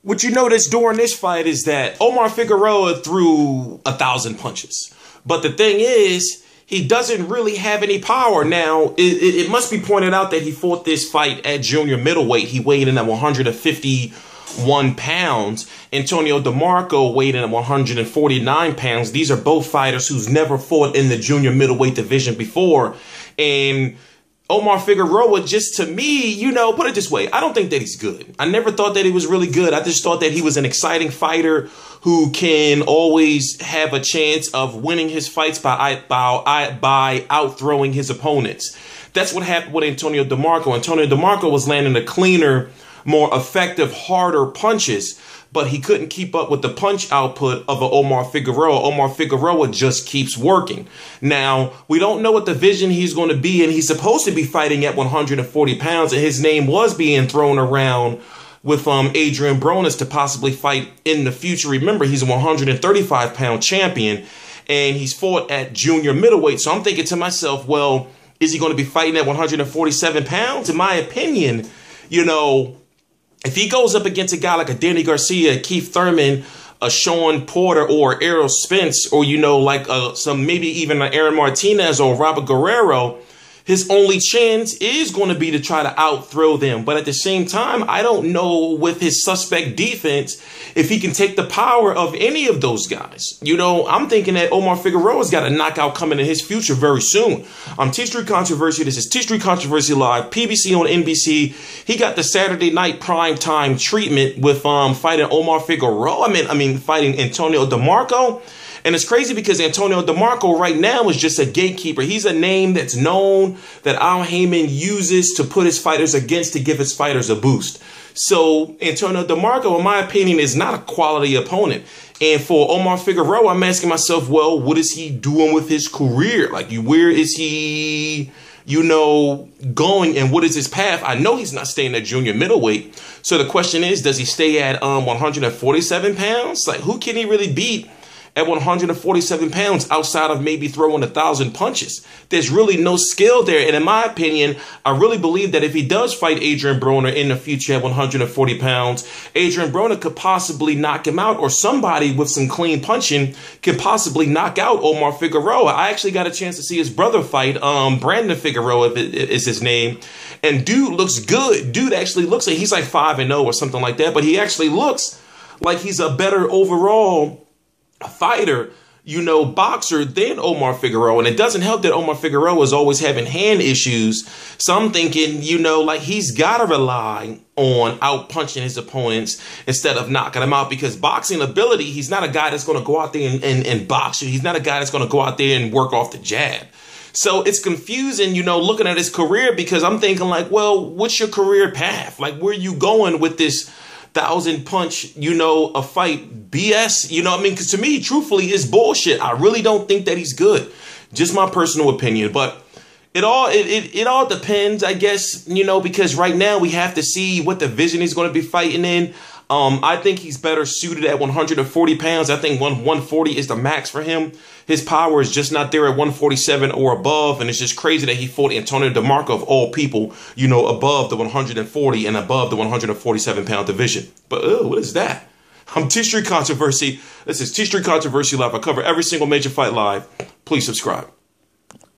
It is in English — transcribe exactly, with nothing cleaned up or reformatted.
What you notice during this fight is that Omar Figueroa threw a thousand punches. But the thing is, he doesn't really have any power. Now, it, it, it must be pointed out that he fought this fight at junior middleweight. He weighed in at one hundred fifty-one pounds. Antonio DeMarco weighed in at one hundred forty-nine pounds. These are both fighters who's never fought in the junior middleweight division before. And Omar Figueroa, just to me, you know, put it this way, I don't think that he's good. I never thought that he was really good. I just thought that he was an exciting fighter who can always have a chance of winning his fights by by by outthrowing his opponents. That's what happened with Antonio DeMarco. Antonio DeMarco was landing the cleaner, more effective, harder punches, but he couldn't keep up with the punch output of a Omar Figueroa. Omar Figueroa just keeps working. Now, we don't know what division he's going to be in. He's supposed to be fighting at one hundred forty pounds, and his name was being thrown around with um, Adrian Broner to possibly fight in the future. Remember, he's a one hundred thirty-five pound champion, and he's fought at junior middleweight. So I'm thinking to myself, well, is he going to be fighting at one hundred forty-seven pounds? In my opinion, you know, if he goes up against a guy like a Danny Garcia, Keith Thurman, a Sean Porter, or Errol Spence, or, you know, like uh, some maybe even an Aaron Martinez or Robert Guerrero, his only chance is going to be to try to outthrow them. But at the same time, I don't know with his suspect defense if he can take the power of any of those guys. You know, I'm thinking that Omar Figueroa's got a knockout coming in his future very soon. I'm T Street Controversy. This is T Street Controversy Live, P B C on N B C. He got the Saturday night prime time treatment with um fighting Omar Figueroa. I mean, I mean, fighting Antonio DeMarco. And it's crazy because Antonio DeMarco right now is just a gatekeeper. He's a name that's known that Al Heyman uses to put his fighters against to give his fighters a boost. So Antonio DeMarco, in my opinion, is not a quality opponent. And for Omar Figueroa, I'm asking myself, well, what is he doing with his career? Like, where is he, you know, going, and what is his path? I know he's not staying at junior middleweight. So the question is, does he stay at um one hundred forty-seven pounds? Like, who can he really beat at one hundred forty-seven pounds outside of maybe throwing a thousand punches? There's really no skill there. And in my opinion, I really believe that if he does fight Adrian Broner in the future at one hundred forty pounds, Adrian Broner could possibly knock him out, or somebody with some clean punching could possibly knock out Omar Figueroa. I actually got a chance to see his brother fight, um, Brandon Figueroa is his name. And dude looks good. Dude actually looks like he's like five and oh or something like that, but he actually looks like he's a better overall fighter, you know, boxer than Omar Figueroa. And it doesn't help that Omar Figueroa is always having hand issues. So I'm thinking, you know, like he's got to rely on out punching his opponents instead of knocking them out, because boxing ability, he's not a guy that's going to go out there and, and, and box you. He's not a guy that's going to go out there and work off the jab. So it's confusing, you know, looking at his career, because I'm thinking like, well, what's your career path? Like, where are you going with this thousand punch, you know, a fight B S? You know what I mean? Because to me, truthfully, it's bullshit. I really don't think that he's good. Just my personal opinion. But it all it, it, it all depends, I guess, you know, because right now we have to see what division he's going to be fighting in. Um, I think he's better suited at one hundred forty pounds. I think one forty is the max for him. His power is just not there at one forty-seven or above. And it's just crazy that he fought Antonio DeMarco, of all people, you know, above the one hundred forty and above the one hundred forty-seven pound division. But oh, what is that? I'm T Street Controversy. This is T Street Controversy Live. I cover every single major fight live. Please subscribe.